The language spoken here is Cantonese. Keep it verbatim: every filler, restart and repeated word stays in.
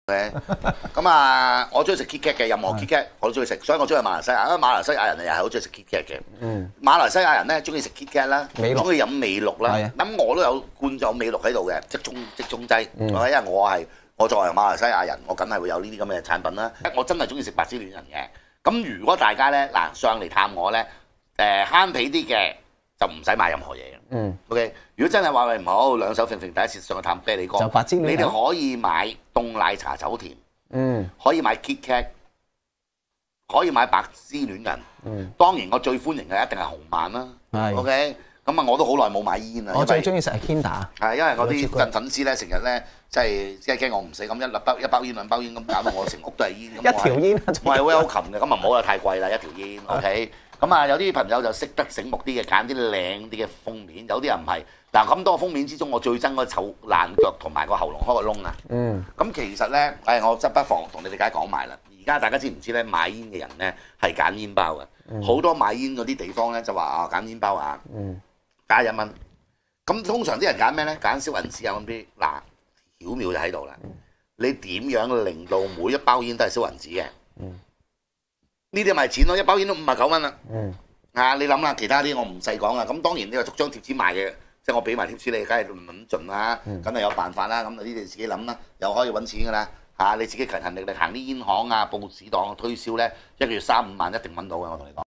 咁啊，我中意食 KitKat 嘅，任何 KitKat 我都中意食，所以我中意馬來西亞，因為馬來西亞人又係好中意食 KitKat 嘅。嗯，馬來西亞人咧中意食 KitKat 啦，中意飲美祿啦。咁我都有灌咗美祿喺度嘅，即中即中劑。嗯、因為我係我作為馬來西亞人，我梗係會有呢啲咁嘅產品啦。我真係中意食白芝戀人嘅。咁如果大家咧嗱上嚟探我咧，誒慳皮啲嘅就唔使買任何嘢嘅。嗯 ，OK。如果真係話喂唔好，兩手揈揈第一次上去探啤梨哥，就白芝戀人，你哋可以買凍奶茶走甜。嗯，可以買 KitKat， 可以買白芝戀人。嗯，當然我最歡迎嘅一定係紅曼啦。係 ，OK。咁啊，我都好耐冇買煙啦。我最中意食係 Kinder。係，因為我啲粉粉絲咧，成日咧即係即係驚我唔死咁一粒包一包煙兩包煙咁搞到我成屋都係煙。一條煙我係 welcome 嘅，咁啊唔好啦，太貴啦一條煙。OK。咁啊，有啲朋友就識得醒目啲嘅，揀啲靚啲嘅封面，有啲人唔係。嗱咁多封面之中，我最憎嗰臭爛腳同埋個喉嚨開個窿啊！嗯，咁其實咧，誒我則不妨同你哋解講埋啦。而家大家知唔知咧，買煙嘅人咧係揀煙包嘅，好、嗯、多買煙嗰啲地方咧就話啊揀煙包啊，嗯，加一蚊。咁通常啲人揀咩咧？揀燒銀紙啊咁啲。嗱，巧妙就喺度啦。你點樣令到每一包煙都係燒銀紙嘅？嗯，呢啲咪錢咯，一包煙都五十九蚊啦。嗯，啊你諗啦，其他啲我唔細講啦。咁當然你話逐張貼紙賣嘅。即係我俾埋貼士你，梗係諗盡啦，梗係有辦法啦。咁呢啲你自己諗啦，又可以揾錢㗎啦嚇！你自己勤勤力力行啲煙行啊、報紙檔推銷咧，一個月三五萬一定揾到嘅，我同你講。